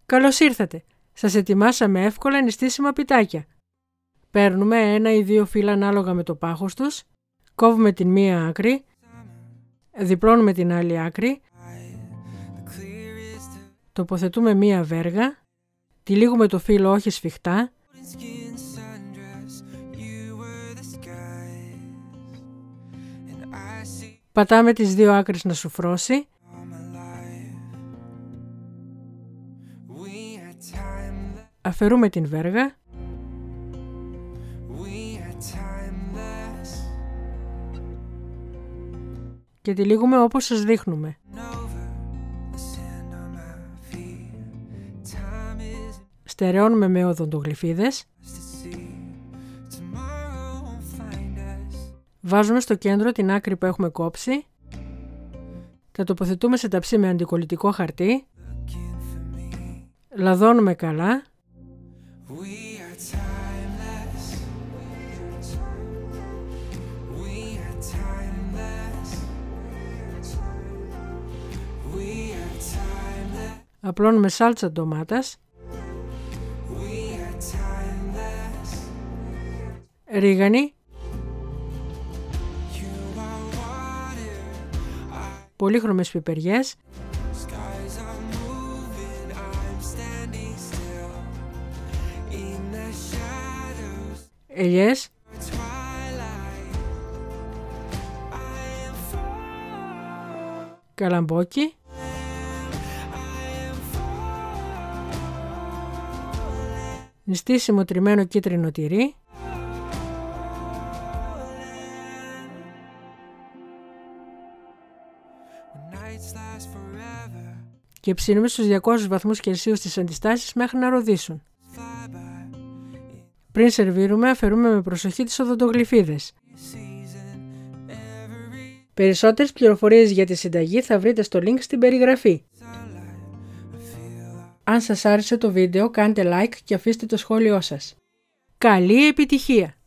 Καλώς ήρθατε! Σας ετοιμάσαμε εύκολα νηστίσιμα πιτάκια. Παίρνουμε 1 ή 2 φύλλα ανάλογα με το πάχος τους, κόβουμε την μία άκρη, διπλώνουμε την άλλη άκρη, τοποθετούμε μία βέργα, τυλίγουμε το φύλλο όχι σφιχτά, πατάμε τις 2 άκρες να σουφρώσει, αφαιρούμε την βέργα, και τυλίγουμε όπως σας δείχνουμε. Στερεώνουμε με οδοντογλυφίδες, βάζουμε στο κέντρο την άκρη που έχουμε κόψει, τα τοποθετούμε σε ταψί με αντικολλητικό χαρτί, λαδώνουμε καλά, απλώνουμε σάλτσα ντομάτας, ρίγανη, πολύχρωμες πιπεριές, ελιές, καλαμπόκι, νηστίσιμο τριμμένο κίτρινο τυρί, και ψήνουμε στους 200 βαθμούς Κελσίου στις αντιστάσεις μέχρι να ροδίσουν. Πριν σερβίρουμε, αφαιρούμε με προσοχή τις οδοντογλυφίδες. Περισσότερες πληροφορίες για τη συνταγή θα βρείτε στο link στην περιγραφή. Αν σας άρεσε το βίντεο, κάντε like και αφήστε το σχόλιο σας. Καλή επιτυχία!